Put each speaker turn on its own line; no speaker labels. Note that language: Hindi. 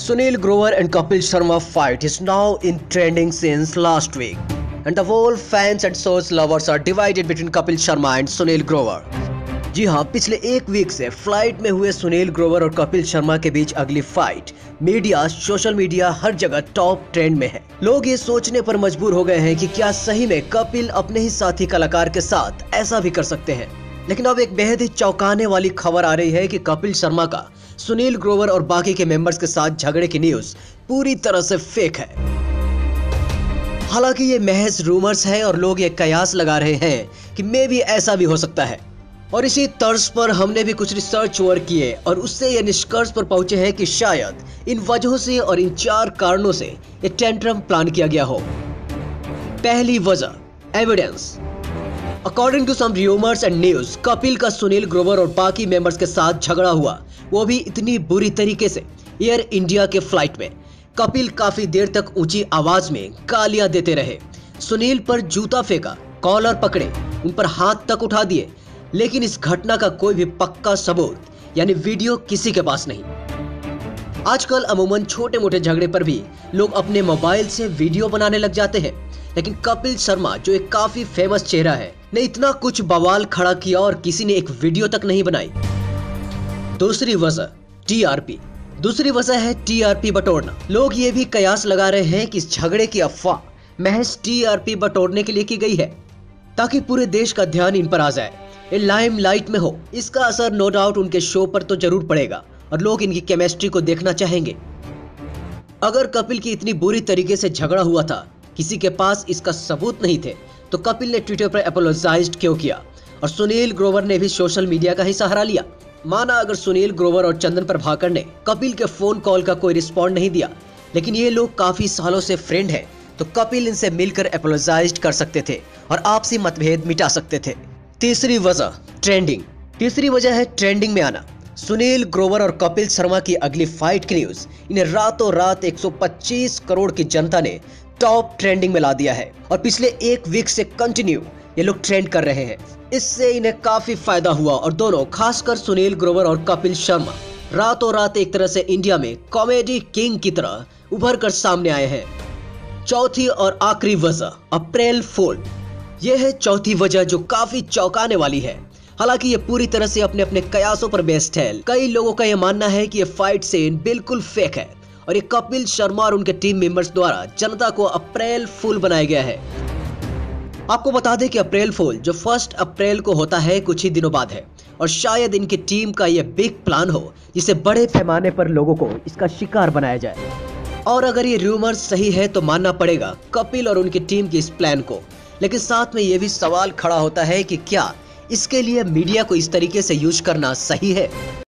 Sunil Grover and Kapil Sharma fight is now in trending since last week, and the whole fans and shows lovers are divided between Kapil Sharma and Sunil Grover. जी हाँ, पिछले एक वीक से फ्लाइट में हुए सुनील ग्रोवर और कपिल शर्मा के बीच अगली फाइट मीडिया, सोशल मीडिया हर जगह टॉप ट्रेंड में है। लोग ये सोचने पर मजबूर हो गए हैं कि क्या सही में कपिल अपने ही साथी कलाकार के साथ ऐसा भी कर सकते हैं। लेकिन अब एक बेहद ही चौंकाने वाली खबर आ रही है कि कपिल शर्मा का सुनील ग्रोवर और बाकी के मेंबर्स के साथ झगड़े की न्यूज पूरी तरह से फेक है। हालांकि ये महज रूमर्स है और लोग ये कयास लगा रहे हैं कि मे भी ऐसा भी हो सकता है। और इसी तर्ज पर हमने भी कुछ रिसर्च वर्क किए और उससे ये निष्कर्ष पर पहुंचे हैं कि शायद इन वजहों से और इन 4 कारणों से ये टेंट्रम प्लान किया गया हो। पहली वजह, evidence. According to some rumours and news, Kapil का सुनील ग्रोवर और बाकी मेंबर्स के साथ झगड़ा हुआ, वो भी इतनी बुरी तरीके से एयर इंडिया के फ्लाइट में। कपिल काफी देर तक ऊंची आवाज में गालियां देते रहे, सुनील पर जूता फेंका, कॉलर पकड़े, उन पर हाथ तक उठा दिए। लेकिन इस घटना का कोई भी पक्का सबूत यानी वीडियो किसी के पास नहीं। आजकल अमूमन छोटे मोटे झगड़े पर भी लोग अपने मोबाइल से वीडियो बनाने लग जाते हैं, लेकिन कपिल शर्मा जो एक काफी फेमस चेहरा है ने इतना कुछ बवाल खड़ा किया और किसी ने एक वीडियो तक नहीं बनाई। दूसरी वजह, टीआरपी। दूसरी वजह है टीआरपी बटोरना। लोग ये भी कयास लगा रहे हैं कि इस झगड़े की अफवाह महज टीआरपी बटोरने के लिए की गई है, ताकि पूरे देश का ध्यान इन पर आ जाए, ये लाइमलाइट में हो। इसका असर नो डाउट उनके शो पर तो जरूर पड़ेगा और लोग इनकी केमिस्ट्री को देखना चाहेंगे। अगर कपिल की इतनी बुरी तरीके से झगड़ा हुआ था, किसी के पास इसका सबूत नहीं थे, तो कपिल ने ट्विटर पर अपोलोजाइज क्यों किया और सुनील ग्रोवर ने भी सोशल मीडिया का ही सहारा लिया। माना अगर सुनील ग्रोवर और चंदन प्रभाकर ने कपिल के फोन कॉल का कोई रिस्पॉन्ड नहीं दिया, लेकिन ये लोग काफी सालों से फ्रेंड हैं, तो कपिल इनसे मिलकर अपोलोजाइज कर सकते थे और आपसी मतभेद मिटा सकते थे। तीसरी वजह, ट्रेंडिंग। तीसरी वजह है ट्रेंडिंग में आना। सुनील ग्रोवर और कपिल शर्मा की अगली फाइट की न्यूज इन्हें रातों रात 125 करोड़ की जनता ने टॉप ट्रेंडिंग में ला दिया है और पिछले एक वीक से कंटिन्यू ये लोग ट्रेंड कर रहे हैं। इससे इन्हें काफी फायदा हुआ और दोनों, खासकर सुनील ग्रोवर और कपिल शर्मा, रातों रात एक तरह से इंडिया में कॉमेडी किंग की तरह उभर कर सामने आए हैं। चौथी और आखिरी वजह, अप्रैल फूल। यह है चौथी वजह जो काफी चौंकाने वाली है। हालांकि ये पूरी तरह से अपने अपने कयासों पर बेस्ड है। कई लोगों का यह मानना है कि ये फाइट सीन बिल्कुल फेक है और ये कपिल शर्मा और उनके टीम मेंबर्स द्वारा जनता को अप्रैल फूल बनाया गया है। आपको बता दें कि अप्रैल फूल जो 1 अप्रैल को होता है कुछ ही दिनों बाद है और शायद इनकी टीम का यह बिग प्लान हो जिसे बड़े पैमाने पर लोगों को इसका शिकार बनाया जाए। और अगर ये रूमर सही है तो मानना पड़ेगा कपिल और उनकी टीम की इस प्लान को। लेकिन साथ में यह भी सवाल खड़ा होता है कि क्या इसके लिए मीडिया को इस तरीके से यूज करना सही है।